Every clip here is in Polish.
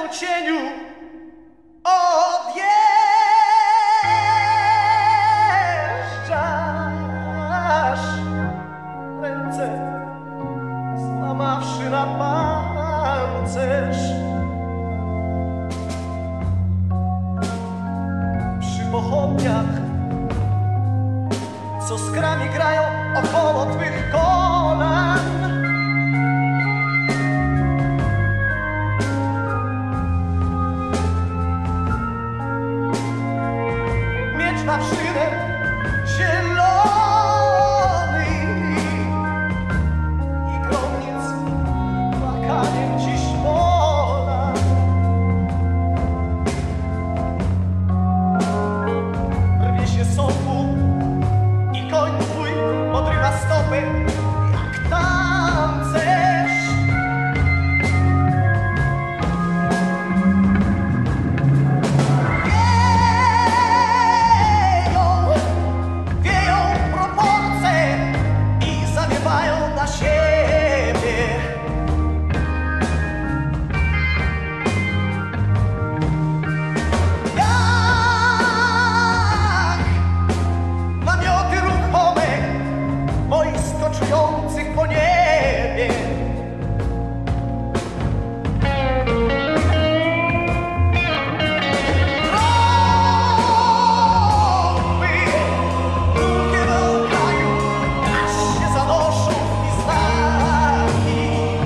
po cieniu odjeżdżasz, ręce złamawszy na pancerz. Przy pochodniach, co skrami grają około twych kolan, miecz na szynę zielony i gromnic płakaniem dziś wola. Rwie się soku i koń twój podrywa stopy jak tancerz. Wieją proporcje i zawiewają na siebie. Jak namioty ruchome wojsk koczujących po niebie. Trąby długie wąchają, aż się zanoszą w piznaki.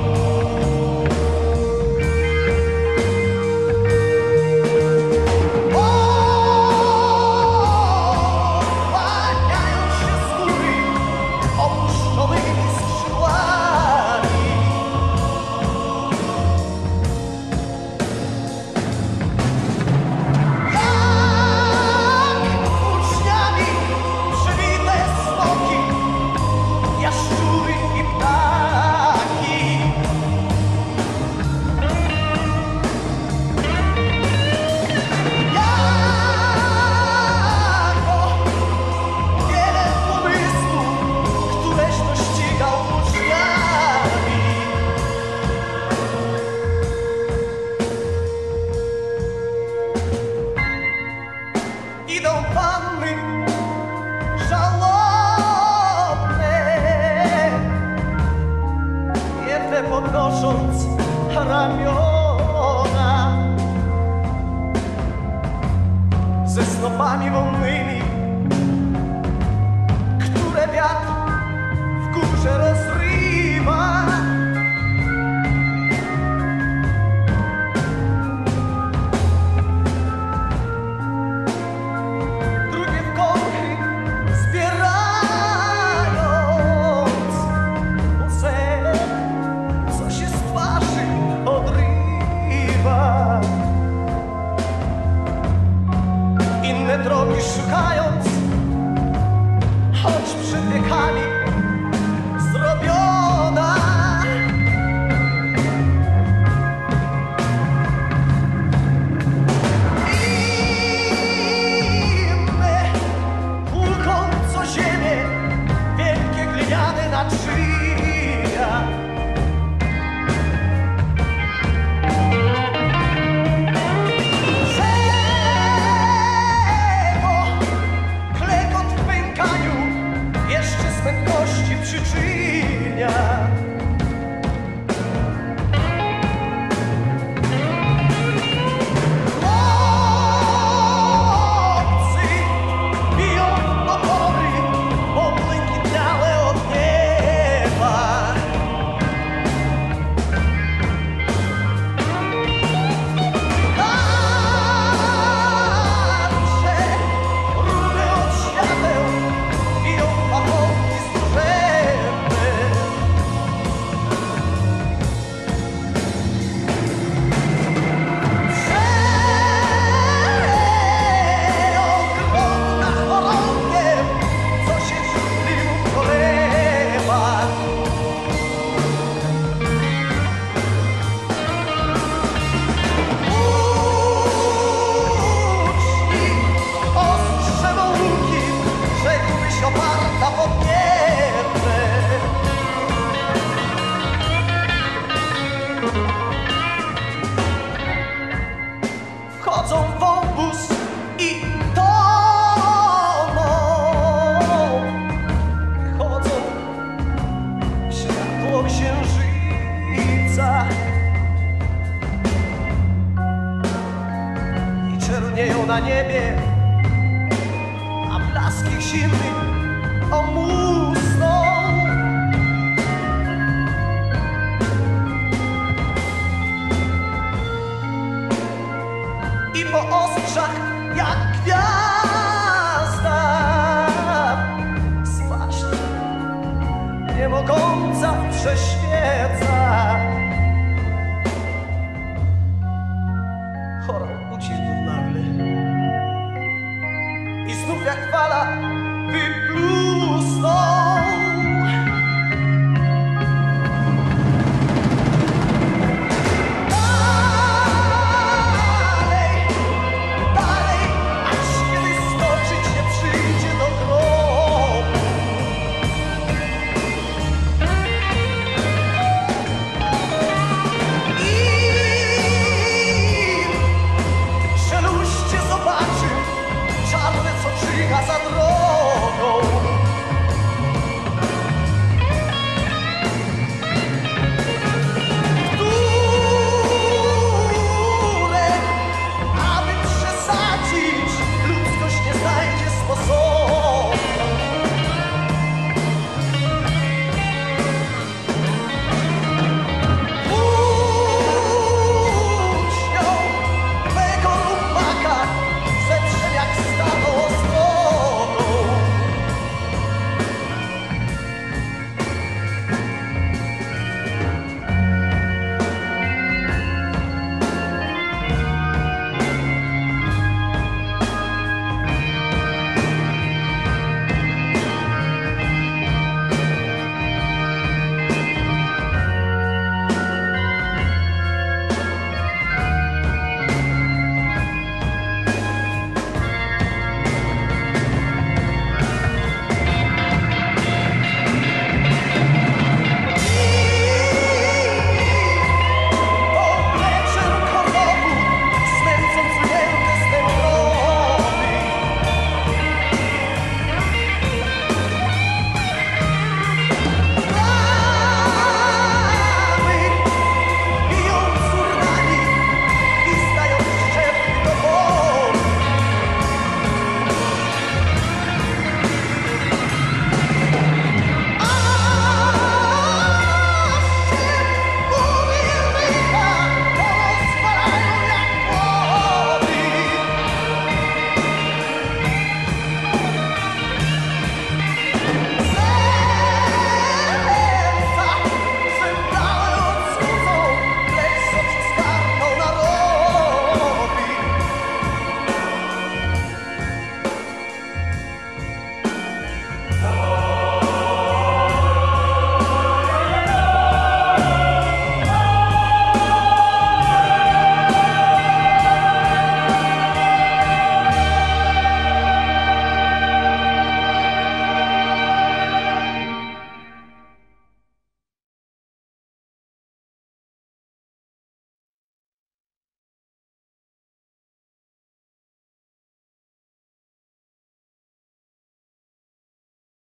Kłaniają się z góry opuszczonymi skrzydłami. Jak uczniami przybite smoki, jaszczury i ptaki. Jako wiele pomysłów, któreś to ścigał uczniami. Idą panny żałobne, jedne podnosząc ramiona, ze snopami wonnymi, które wiatr w górze rozrywa. Drugie w kąchy zbierając łzę, co się z twarzy odrywa. Inne drogi szukają chodzą w obóz i toną. Chodzą w światło księżyca i czernieją na niebie, a blask ich zimnych omusną. I po ostrzach jak gwiazda swaśna, nie mogąca prześwieca. Chorał ucichł nagle i znów jak fala